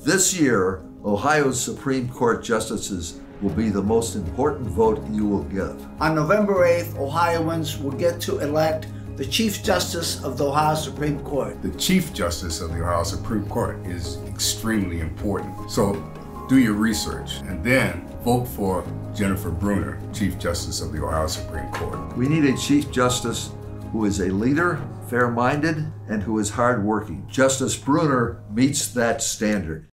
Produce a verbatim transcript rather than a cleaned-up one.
This year, Ohio's Supreme Court justices will be the most important vote you will give. On November eighth, Ohioans will get to elect the Chief Justice of the Ohio Supreme Court. The Chief Justice of the Ohio Supreme Court is extremely important. So do your research and then vote for Jennifer Brunner, Chief Justice of the Ohio Supreme Court. We need a Chief Justice who is a leader, fair-minded, and who is hardworking. Justice Brunner meets that standard.